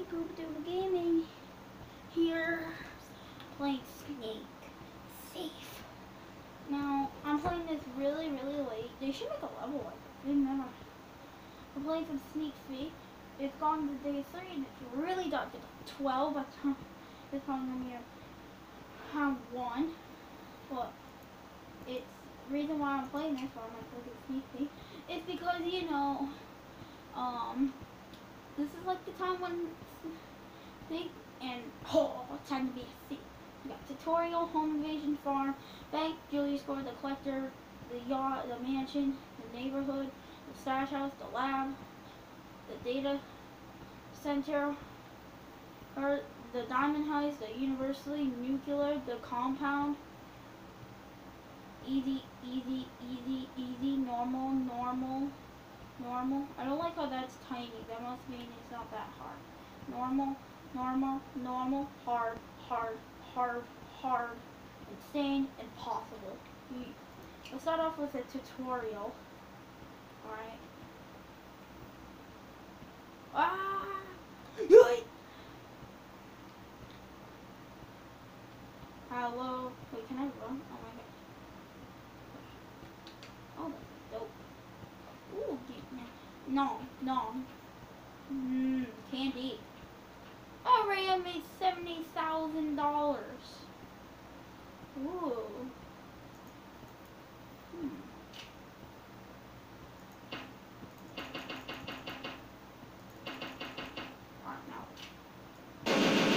Poop Doodle Gaming here, playing Snake Safe. Now, I'm playing this really late. They should make a level like this. They never. I'm playing some Sneak Safe. It's gone to day 3 and it's really dark. It's like 12 by the time it's probably going to be around 1. But it's the reason why I'm playing this, why I'm like looking at Sneak Safe, is because, you know, this is like the time when Snake and time to be a thief. You got tutorial, home invasion, farm, bank, Julius Score, the collector, the yacht, the mansion, the neighborhood, the stash house, the lab, the data center, or the diamond heist, the university, nuclear, the compound, easy, normal. I don't like how that's tiny. That must mean it's not that hard. Normal, hard, insane, impossible. Let's start off with a tutorial. Alright. Ah! Hello. Wait, can I run? Oh my god. Oh, that's dope. Ooh, no. Candy. Alright, I made $70,000. Ooh. Alright, now.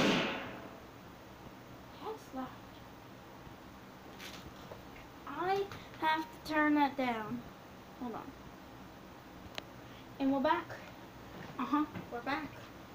That's loud. I have to turn that down. Hold on. And we're back. We're back.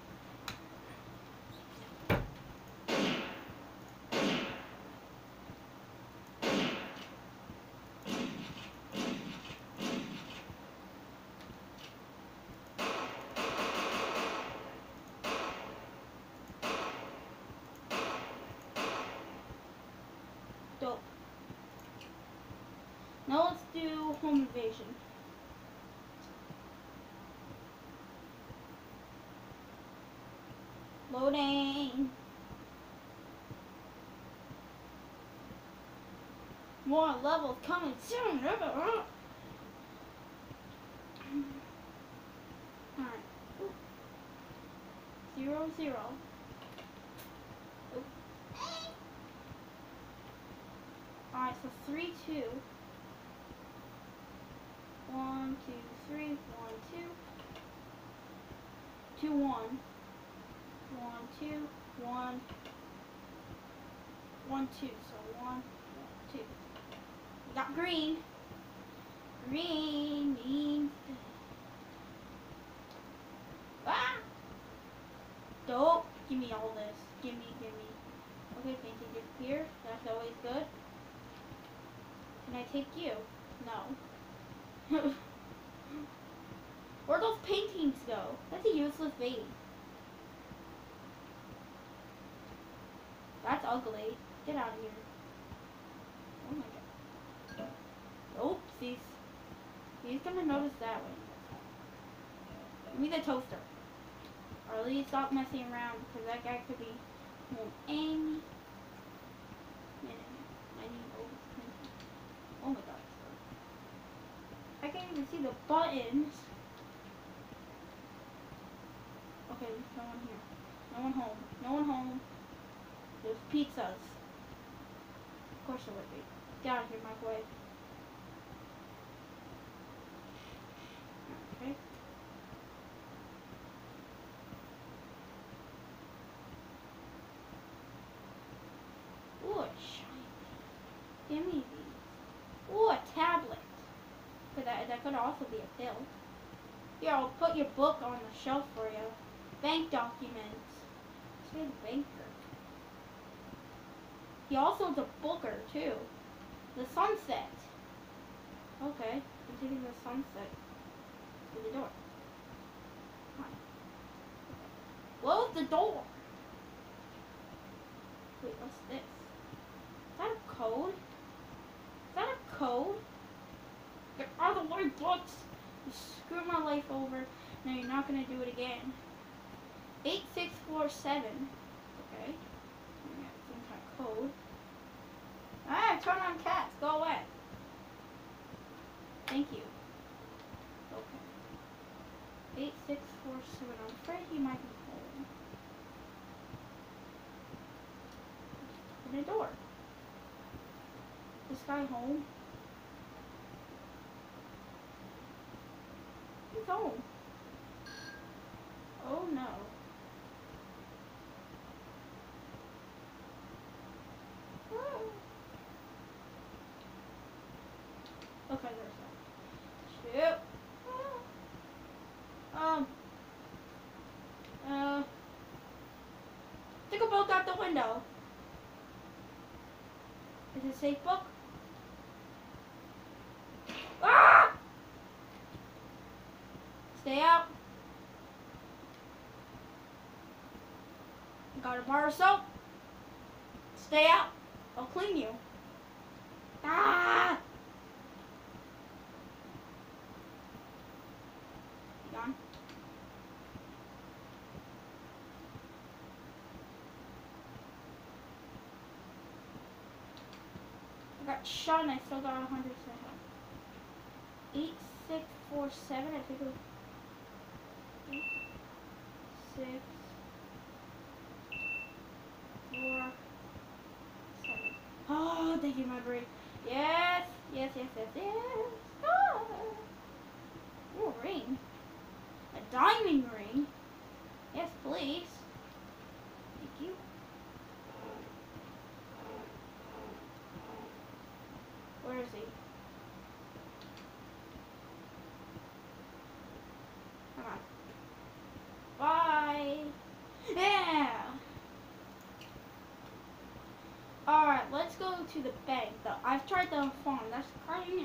Dope. Now let's do home invasion. Loading. More levels coming soon. Alright. Oop. 0, 0. Oop. Alright, so 3, 2. 1, 2, 3, 1, 2. 2, 1. 1, 2, 1. 1, 2. So 1, 2. We got green. Green means dope. Give me all this. Give me. Okay, painting disappear. That's always good. Can I take you? No. Where'd those paintings go? That's a useless bait. That's ugly. Get out of here. Oh my god. Oopsies. He's gonna notice that one. Give me the toaster. Or at least stop messing around, because that guy could be home any minute. I need oh my god. I can't even see the buttons. Okay, there's no one here. No one home. No one home. There's pizzas. Of course there would be. Get out of here, microwave. Okay. Ooh, a shiny. Give me these. Ooh, a tablet. That could also be a pill. Here, I'll put your book on the shelf for you. Bank documents. Say the banker. He also is a booker, too. The sunset. Okay, I'm taking the sunset to the door. Close the door. Wait, what's this? Is that a code? Is that a code? Get out of the way, books! You screwed my life over. Now you're not gonna do it again. 864 8647. Okay. We got some kind of code. Ah, turn on cats. Go away. Thank you. Okay. 8647. I'm afraid he might be home. Open the door. This guy home? He's home. Oh no. Okay, there's that. Shoot. Take a book out the window. Is it a safe book? Ah! Stay out. Got a bar of soap. Stay out. I'll clean you. Ah! You gone? I got shot and I still got 100 health. 8647, I think it was 8, 6, 4, 7. Oh, thank you, my brain. Yes, yes, yes, yes, yes. Oh. Ooh, a ring. A diamond ring. Yes, please. Thank you. Where is he? Come on. Bye. Yeah. Alright, let's go to the bank. I've tried the farm. That's crying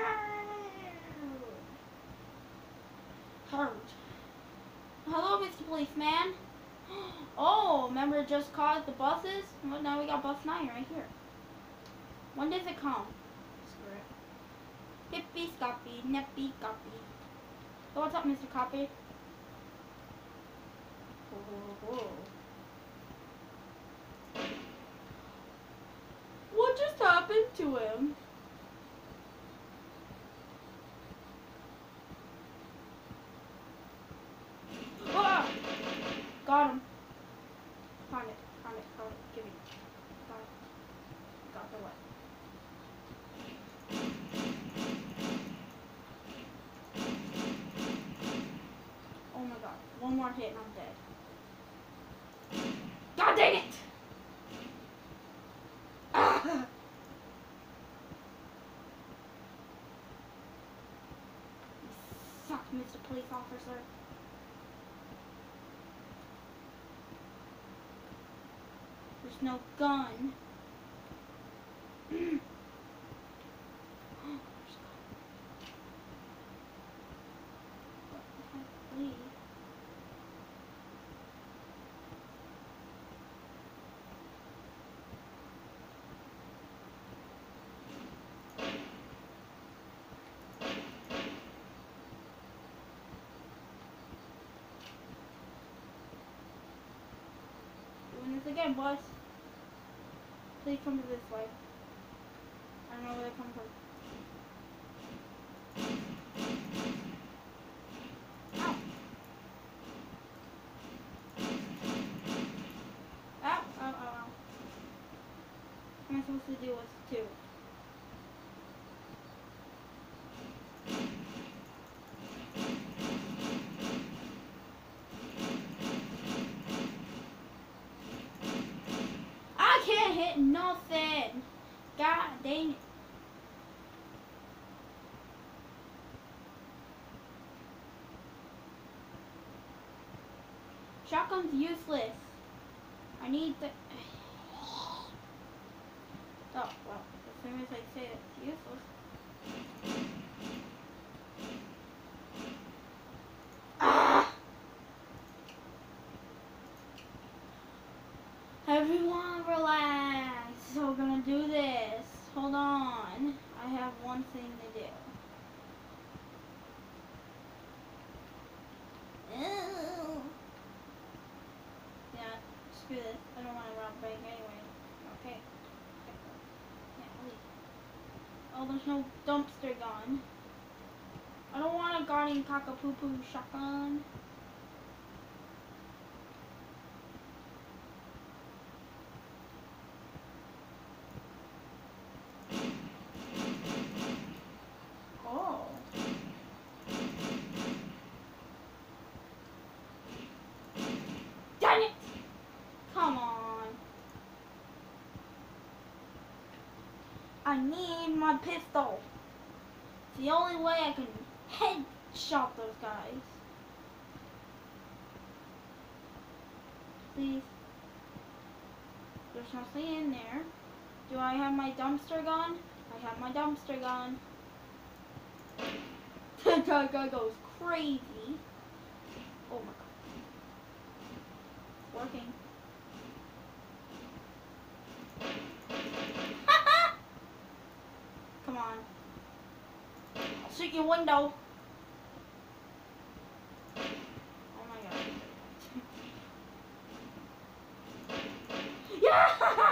hard. Hello, Mr. Policeman. Oh, remember just cause the buses? Well, now we got bus 9 right here. When does it come? Screw it. Hippy scoppy, neppy copy. So what's up, Mr. Copy? Whoa. What just happened to him? Ah! Got him. Found it. Give me. Got it. Got the what? Oh my god. One more hit and I'm dead. God dang it! Ah! You suck, Mr. Police Officer. There's no gun. Doing this again, boys. Please come to this way. I don't know where they come from. Ow. Ow, ow, ow, ow. What am I supposed to do with two? I can't hit nothing. God dang it. Shotgun's useless. I need the... Oh, well, as soon as I say it's useless. Ah! Everyone relax. So we're gonna do this. Hold on. I have one thing to do. Yeah, Screw this. I don't want to rob a bank anyway. Okay. Yeah, leave. Oh, there's no dumpster gun. I don't want a Guardian Cockapoo shotgun. Oh. Dang it! Come on. I need my pistol. It's the only way I can headshot those guys. Please. There's nothing in there. Do I have my dumpster gun? I have my dumpster gun. That guy goes crazy. Oh my god. It's working. Come on. I'll shoot your window. Oh my god. Yeah!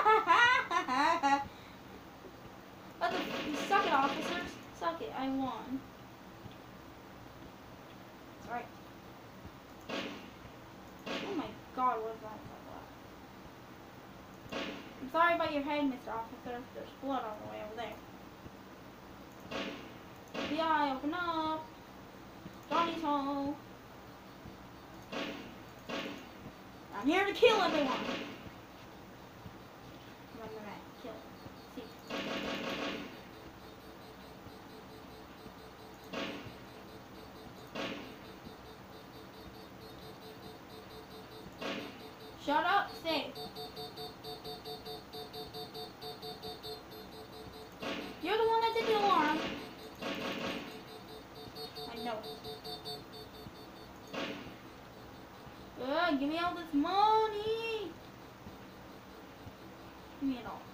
Suck it, officers. Suck it. I won. That's right. Oh my god, what is that? I'm sorry about your head, Mr. Officer. There's blood on the way over there. FBI, open up. Johnny's home. I'm here to kill everyone. Kill. See. Shut up, say. You're the one that did the alarm. I know it. Give me all this money. Give me it all.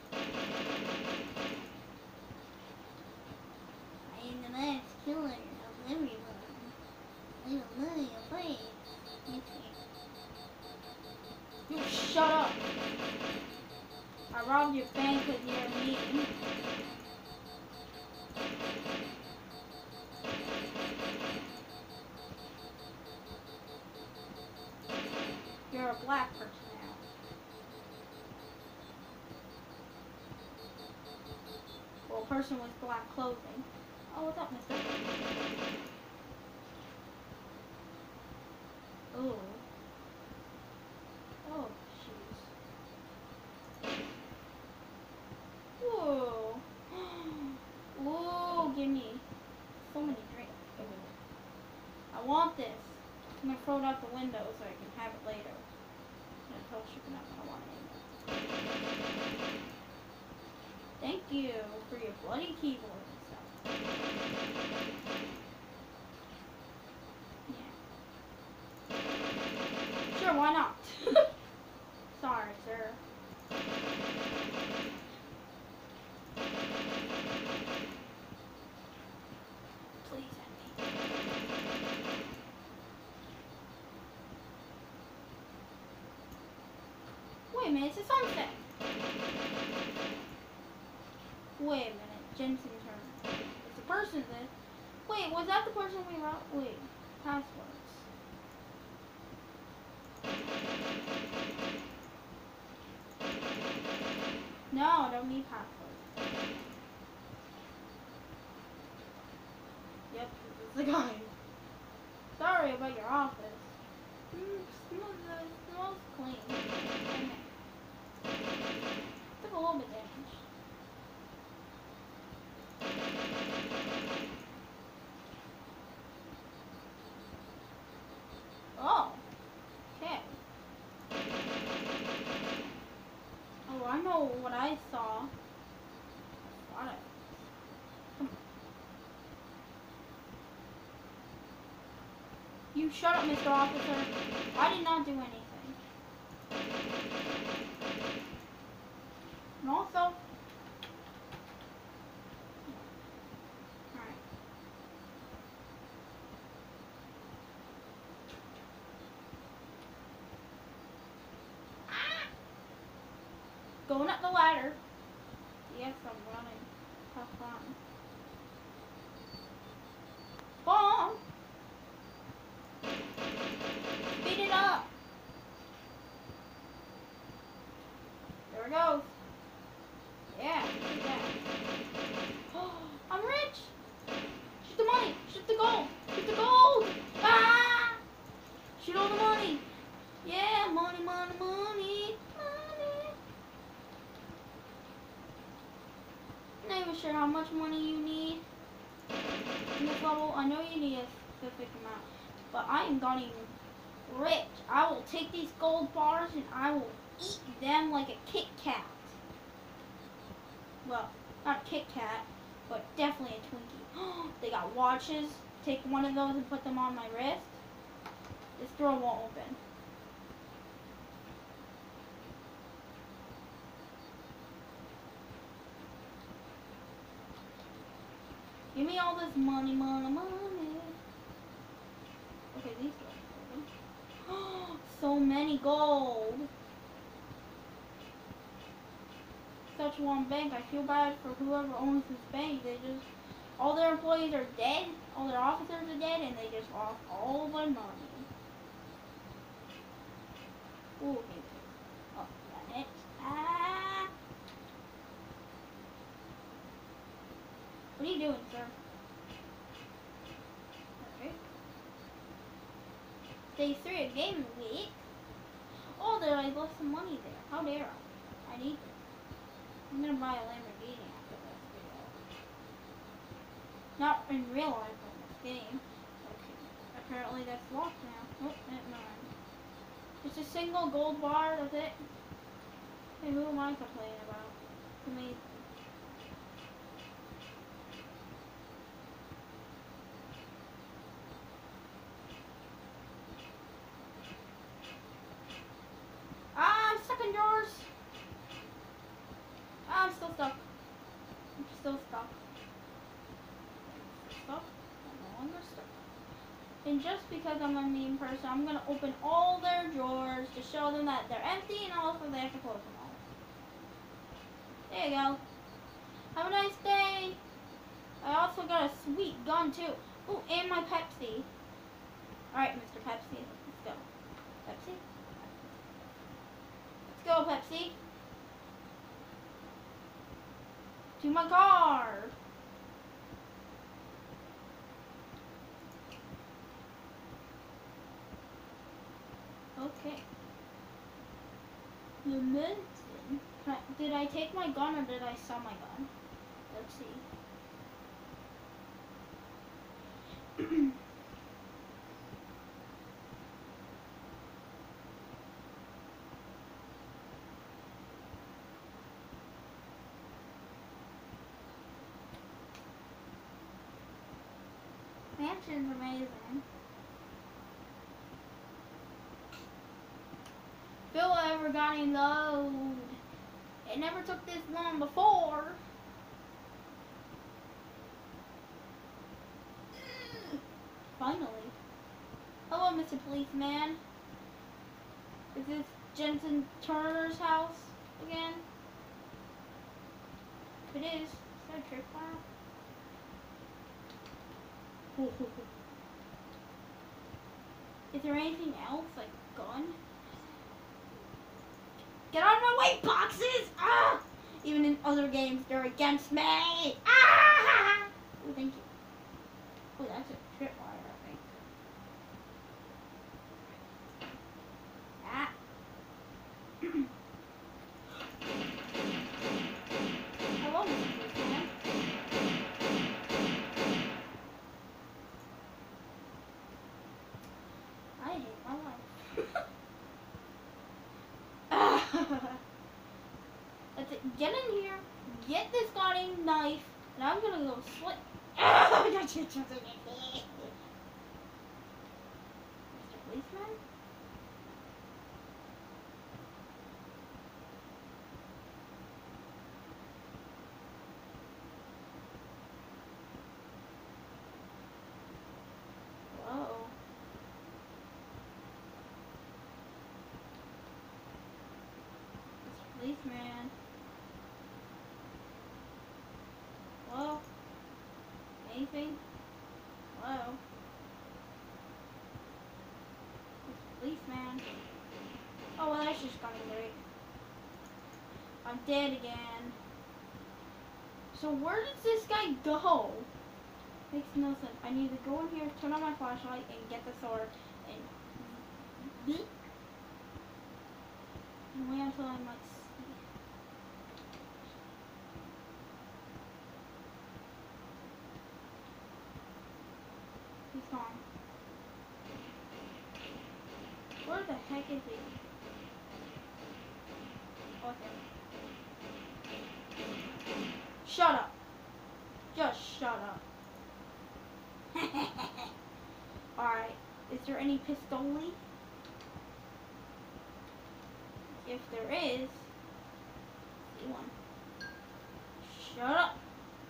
I am the last killer of everyone. Leave a million, please. You shut up. I robbed your bank because you're mean. You're a black person now. Well, a person with black clothing. Oh, what's up, mister? Oh. Oh, jeez. Whoa. Whoa, give me so many drinks. I want this. I'm gonna throw it out the window so I can have it later. I'm gonna tell Chicken up I want it anymore. Thank you for your bloody keyboard and stuff. Yeah. Sure, why not? Sorry, sir. Please end me. Wait a minute, it's a sunset. Wait a minute, Jensen's turn. It's a person then. Wait, was that the person we robbed? Wait, passwords. No, I don't need passwords. Yep, this is the guy. Sorry about your office. Smells clean. Okay. Took a little bit damage. Oh. Okay. Oh, I know what I saw. Got it. Come on. You shut up, Mr. Officer. I did not do anything. And also, alright. Going up the ladder. Yes, I'm running. Have fun. Bomb! Speed it up! There it goes. Yeah, yeah. I'm rich! Shoot the money! Shoot the gold! Shoot the gold! Ah! Shoot all the money! Yeah, money, money, money, money. I'm not even sure how much money you need in this level. I know you need a specific amount, but I am getting rich. I will take these gold bars and I will eat them like a Kit Kat. Well, not a Kit Kat, but definitely a Twinkie. They got watches. Take one of those and put them on my wrist. This door won't open. Give me all this money, money, money. Okay, these doors are open. So many gold. Such one bank. I feel bad for whoever owns this bank. They just, all their employees are dead. All their officers are dead, and they just lost all their money. Ooh, okay. Oh, got it. Ah. What are you doing, sir? Okay. Day 3 of Game Week. Oh, there, I left some money there. How dare I? I need it. I'm gonna buy a Lamborghini after this video. Not in real life, but in this game. Okay. Apparently that's locked now. Oh, never mind. It's a single gold bar, that's it. Hey, who am I complaining about? It's amazing. Ah, I'm stuck in drawers. Ah, I'm still stuck. I'm still stuck. Stuck? I'm no longer stuck. And just because I'm a mean person, I'm gonna open all their drawers to show them that they're empty, and also they have to close them all. There you go. Have a nice day. I also got a sweet gun too. Ooh, and my Pepsi. Alright, Mr. Pepsi, let's go. Pepsi? Let's go, Pepsi. To my car. Okay. The medicine. Did I take my gun or did I sell my gun? Let's see. Mansion's amazing. Phil ever got any load. It never took this long before. Finally. Hello, Mr. Policeman. Is this Jensen Turner's house again? If it is that a tripwire? Is there anything else, like gun? Get out of my way, boxes! Ah! Even in other games, they're against me. Ah! Oh, thank you. Oh, that's a tripwire, I think. Ah. Hello, Mr. Policeman. I hate my life. That's it. Get in here. Get this gardening knife. And I'm gonna go slit. Mr. Policeman? Whoa. Mr. Policeman. anything? Hello? Policeman. Oh, well, that's just gonna be great. I'm dead again. So where does this guy go? Makes no sense. I need to go in here, turn on my flashlight, and get the sword, and wait until I might see. He's gone. Where the heck is he? Okay. Shut up. Just shut up. Alright. Is there any pistoli? If there is, see one. Shut up.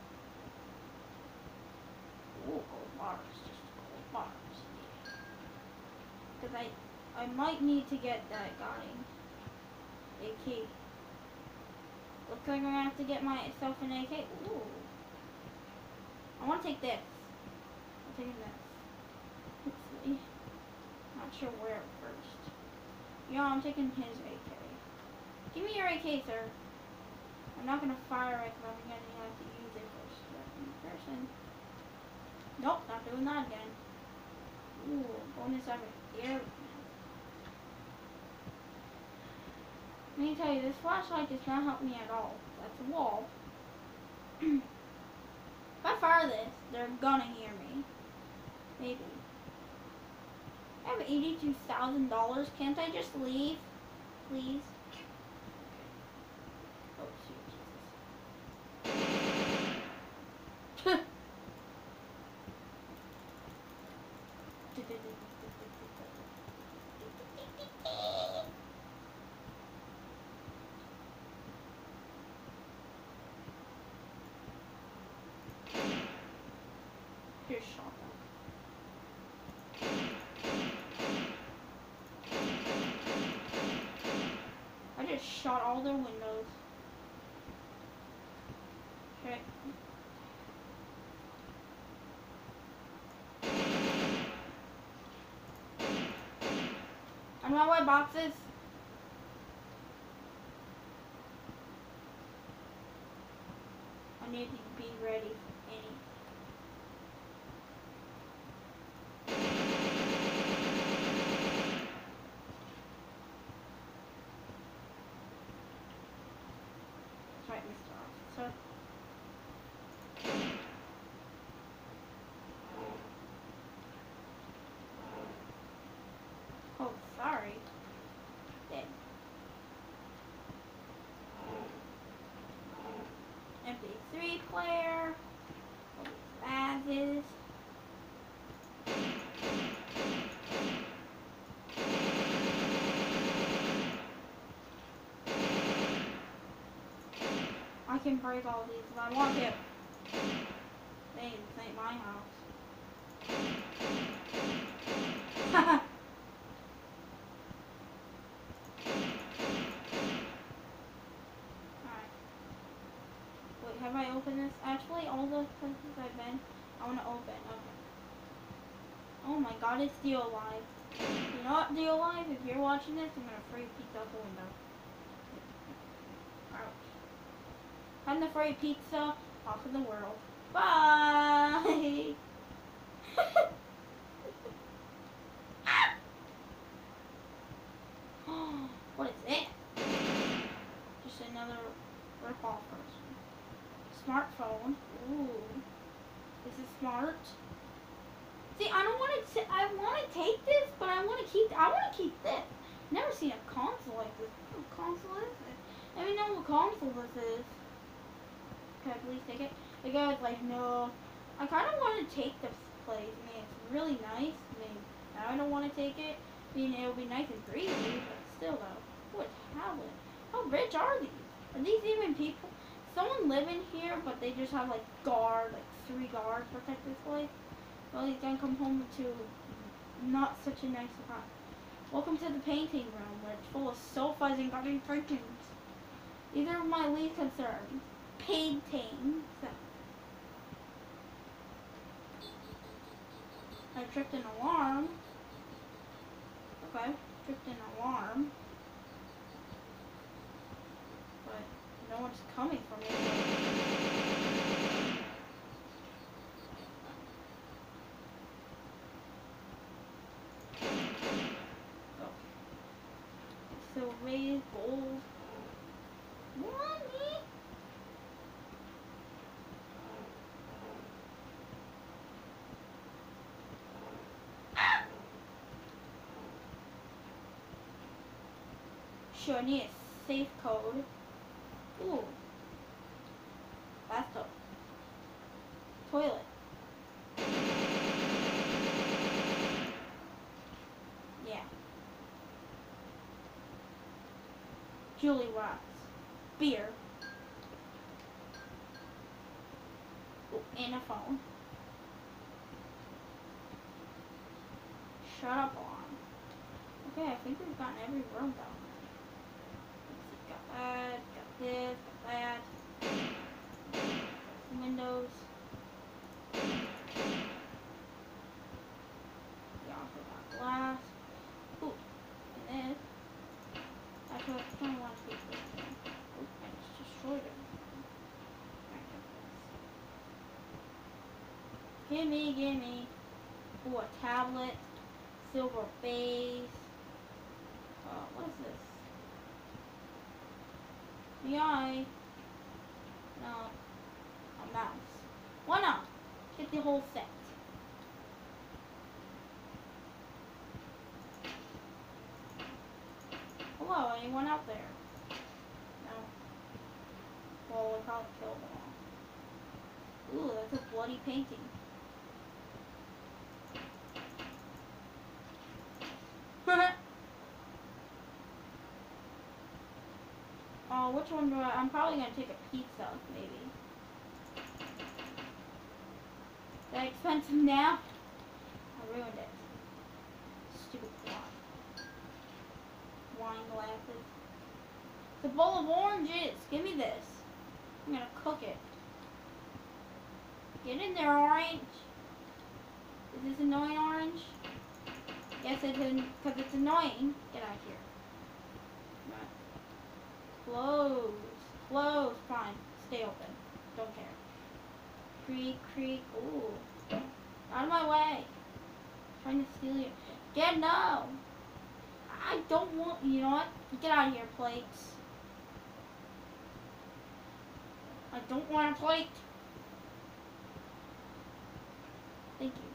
Ooh, gold bars. Just gold bars. Because I might need to get that guy a key. Looks like I'm gonna have to get myself an AK. Ooh. I want to take this. I'm taking this. Let's see. Not sure where first. Yeah, I'm taking his AK. Give me your AK, sir. I'm not gonna fire it because I'm gonna have to use it first. Person. Nope, not doing that again. Ooh, bonus effort. Here. Let me tell you, this flashlight does not help me at all. That's a wall. If I fire this, they're gonna hear me. Maybe. I have $82,000. Can't I just leave? Please? Oh, shoot, Jesus. Here's shotgun. I just shot all their windows. Okay. On my white boxes. I need to be ready for anything. That's right, Mr. Officer. Oh, sorry. Dead. MP3 player. All these vases. I can break all these if I want to. This ain't my house. Alright. Wait, have I opened this? Actually, all the places I've been, I want to open. Okay. Oh my god, it's Deal Alive. You know what, Deal Alive? If you're watching this, I'm going to free pizza out the window. Ouch. I'm the free pizza off of the world. Bye! What is it? Just another rip-off version. Smartphone. Ooh. This is smart. See, I don't want to. I want to take this, but I want to keep. I want to keep this. Never seen a console like this. What console is this? Let me know what console this is. Can I please take it? The guy's like, no. I kind of want to take this place. I mean, it's really nice. I mean, I don't want to take it. I mean, it'll be nice and breezy, but still, though. What tablet? How rich are these? Are these even people? Someone living here, but they just have like guard, like 3 guards protect this place. Well, he's gonna come home to not such a nice surprise. Welcome to the painting room, where it's full of sofas and garden curtains. These are my least concerns. Painting. So. I tripped an alarm. Okay, tripped an alarm. But no one's coming for me. Oh. So raise gold. Money. Sure, I need a safe code. Ooh. Bathtub. Toilet. Yeah. Julie Watts. Beer. Ooh, and a phone. Shut up, alarm. Okay, I think we've gotten every room down there. Let's see, got that, got this, got that. Windows. We also got glass. Ooh, and this. Actually, I don't want to keep this thing. Ooh, I just destroyed it. Gimme, gimme. Ooh, a tablet. Silver base. What is this? BI. No. A mouse. Why not? Get the whole set. Hello, anyone out there? No. Well, we'll probably kill them all. Ooh, that's a bloody painting. Oh, which one do I'm probably gonna take a pizza, maybe. Is that expensive now? I ruined it. Stupid clock. Wine glasses. It's a bowl of oranges. Give me this. I'm gonna cook it. Get in there, orange. Is this annoying, orange? Yes, it is, because it's annoying. Get out of here. Close. Close. Fine. Stay open. Don't care. Creak, creak. Ooh. Out of my way. Trying to steal you. Get no. I don't want. You know what? Get out of here, plates. I don't want a plate. Thank you.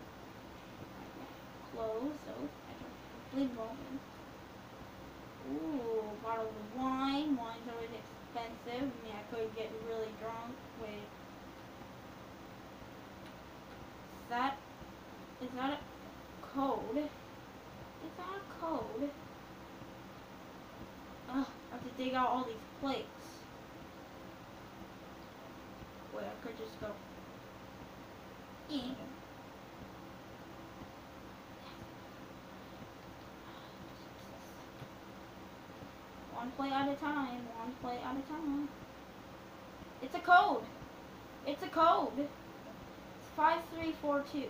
Close those. I don't believe open. Ooh, bottle of wine. Wine's always expensive. I mean, I could get really drunk. Wait. Is that a code? Is that a code? Ugh, I have to dig out all these plates. Wait, I could just go. One plate at a time. One plate at a time. It's a code. It's a code. It's 5342.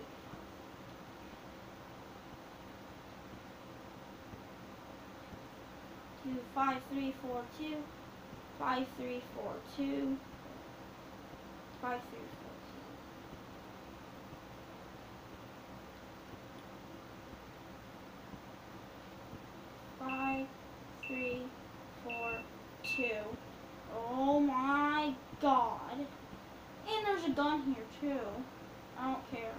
5342. 5342. 5342. 5342. Oh my god. And there's a gun here too. I don't care.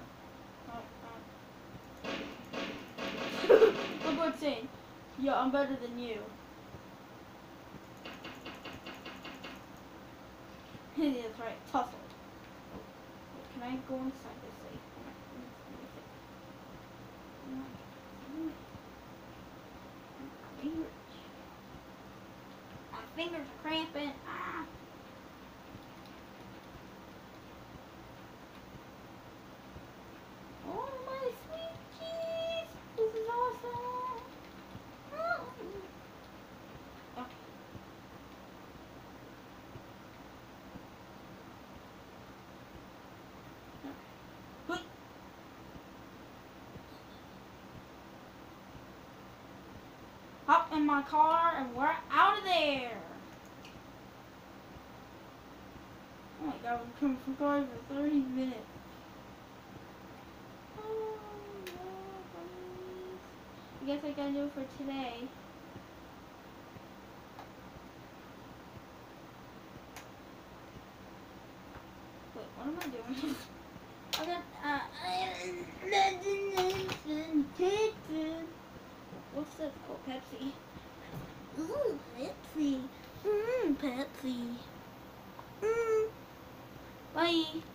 Look what's saying. Yeah, I'm better than you. That's right. Tussle. Can I go inside this safe? My fingers are cramping. Ah. Oh my sweet cheese! This is awesome. Oh. Okay. in my car and we're out of there. Oh my god, we've been recording for 30 minutes. Oh, no, please. I guess I gotta do it for today. Wait, what am I doing? I got, what's this? Oh, Pepsi. Ooh, Pepsi. Pepsi. Bye.